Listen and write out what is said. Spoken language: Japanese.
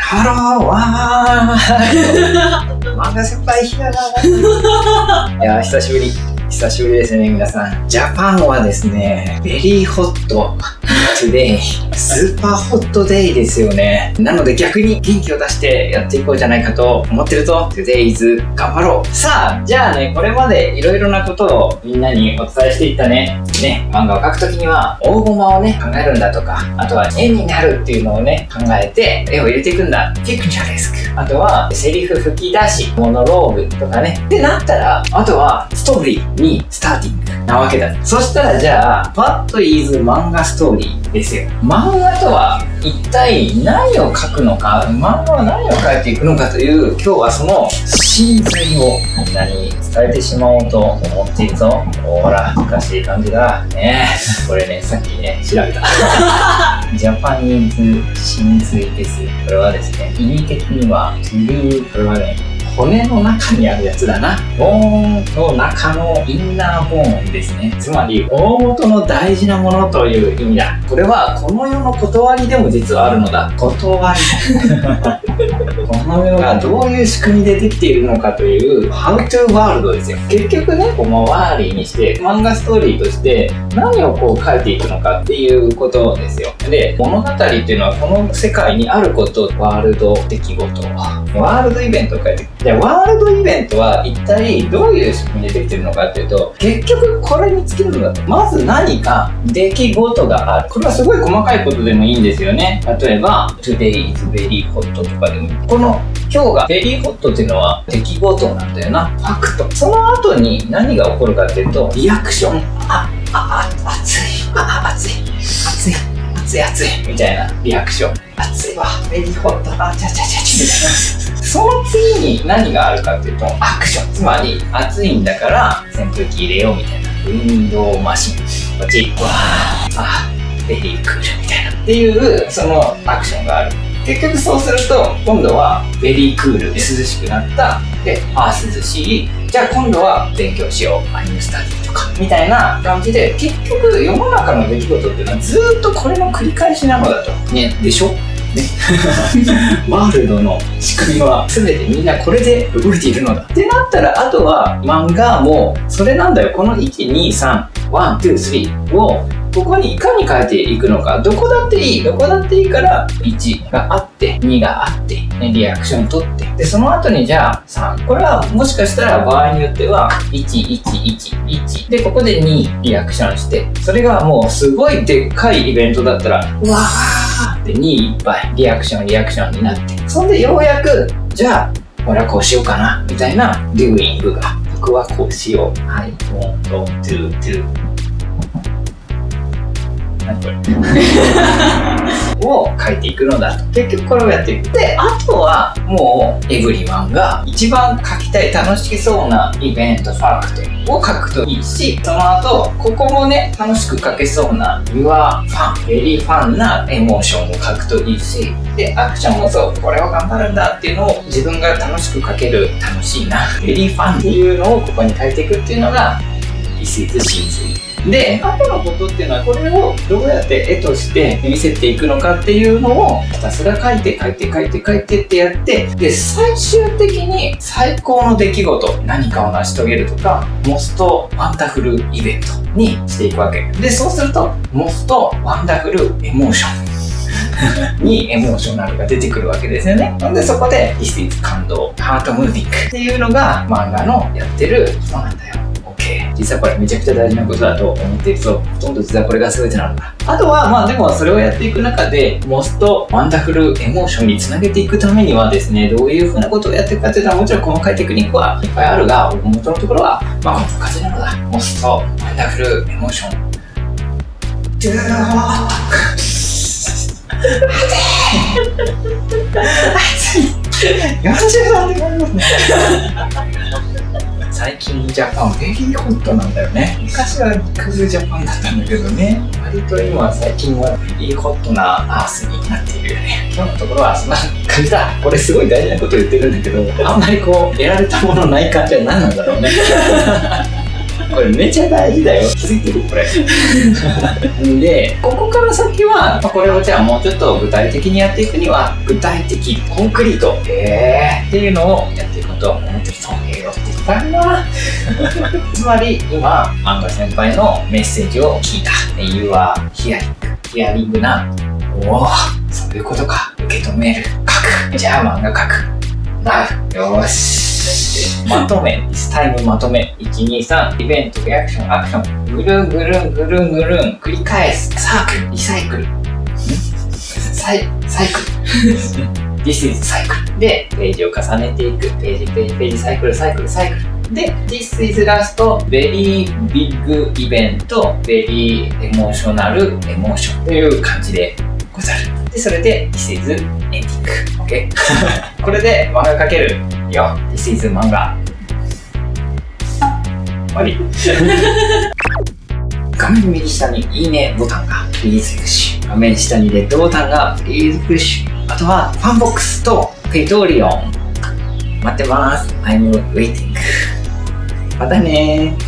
ハローわー漫画先輩ひなだいやー久しぶりですね皆さん。ジャパンはですね、ベリーホットトゥデイ、スーパーホットデイですよね。なので逆に元気を出してやっていこうじゃないかと思ってると、Today's 頑張ろう。さあ、じゃあね、これまでいろいろなことをみんなにお伝えしていったね、漫画を描くときには大駒をね、考えるんだとか、あとは絵になるっていうのをね、考えて絵を入れていくんだ。ピクチャレスク。あとはセリフ吹き出し、モノローグとかね。ってなったら、あとはストーリーにスターティングなわけだ。そしたらじゃあ、What is 漫画ストーリーですよ。漫画とは一体何を描くのか、漫画は何を描いていくのかという、今日はその真髄をみんなに伝えてしまおうと思っているぞ。ほら、難しい感じだ。ねこれね、さっきね、調べた。ジャパニーズ真髄です。これはですね、意味的には、これはね、骨の中にあるやつだな。ボーンの中のインナーボーンですね。つまり、大元の大事なものという意味だ。これは、この世の断りでも実はあるのだ。断り。この世がどういう仕組みでできているのかという、How to World ですよ。結局ね、このワーリーにして、漫画ストーリーとして何をこう書いていくのかっていうことですよ。で、物語っていうのはこの世界にあること、ワールド出来事、ワールドイベントを書いていく。で、ワールドイベントは一体どういう仕組みでできてるのかっていうと、結局これに尽きるのだと、まず何か出来事がある。これはすごい細かいことでもいいんですよね。例えば、Today is very hot とかでもいい。この今日がベリーホットっていうのは出来事なんだよな。ファクト。その後に何が起こるかっていうと、リアクション。熱いみたいなリアクション。熱いわ、ベリーホット、みたいな。その次に何があるかっていうと、アクション。つまり、暑いんだから扇風機入れようみたいな。ウィンドウマシン。こっち、ベリークールみたいな。っていう、そのアクションがある。結局そうすると、今度はベリークールで涼しくなった。で、涼しい。じゃあ今度は勉強しよう。アニメスタディとか。みたいな感じで、結局世の中の出来事っていうのはずーっとこれの繰り返しなのだと。ね、でしょね、ワールドの仕組みは全てみんなこれで動いているのだってなったら、あとは漫画もそれなんだよ。この123 1 2 3をここにいかに変えていくのか。どこだっていいから1があって2があって、ね、リアクション取って、でその後にじゃあ3、これはもしかしたら場合によっては1111でここで2リアクションして、それがもうすごいでっかいイベントだったらうわーって2いっぱいリアクションになって、そんでようやくじゃあ俺はこうしようかなみたいなドゥーイングが、僕はこうしよう、はい、1、2、2を書いていくのだと。結局これをやっていく。で、あとはもうエブリワンが一番書きたい楽しそうなイベント、ファクトを書くといいし、その後ここもね楽しく書けそうな Your Fun、ベリーファンなエモーションを書くといいし、でアクションもそう、これを頑張るんだっていうのを自分が楽しく書ける、楽しいなベリーファンっていうのをここに書いていくっていうのが This is 真髄で、あとのことっていうのはこれをどうやって絵として見せていくのかっていうのをひたすら書いてってやって、で最終的に最高の出来事、何かを成し遂げるとか、モストワンダフルイベントにしていくわけで、そうするとモストワンダフルエモーションにエモーショナルが出てくるわけですよね。なんでそこで This is 感動、ハートムービングっていうのが漫画のやってることなんだよ。実はこれめちゃくちゃ大事なことだと思っていると、ほとんど実はこれが全てなのだ。あとはでもそれをやっていく中でモストワンダフルエモーションにつなげていくためにはですね、どういう風なことをやっていくかっていうのはもちろん細かいテクニックはいっぱいあるが、元のところはこんな感じなのだ。モストワンダフルエモーション43で頑張りますね。最近ジャパンベリーホットなんだよね。昔はクールジャパンだったんだけどね、割と今最近はベリーホットなアースになっているよね。今日のところはそんな感じだ。これすごい大事なこと言ってるんだけど、あんまりこう得られたものない感じは何なんだろうね。 これめっちゃ大事だよ。気づいてるこれ。で、ここから先は、これをじゃあもうちょっと具体的にやっていくには、具体的、コンクリート、っていうのをやっていこうと思ってる。そう、って言ったな。つまり、今、漫画先輩のメッセージを聞いた。You are hearing な。おお、そういうことか。受け止める。書く。じゃあ漫画書く。よーし。まとめ。This time まとめ。1、2、3。イベント、リアクション、アクション。ぐるんぐるんぐるんぐるん。繰り返す。サークル。リサイクル。サイクル。This is サイクル。で、ページを重ねていく。ページ、サイクル。で、This is last very big event, very emotional emotion という感じでござる。で、それで This is ending。OK？ これで漫画描けるよ。This is 漫画。終わり。画面右下にいいねボタンが Please push。画面下にレッドボタンが Please push。あとはファンボックスとペイトリオン。待ってます。I'm waiting。またねー。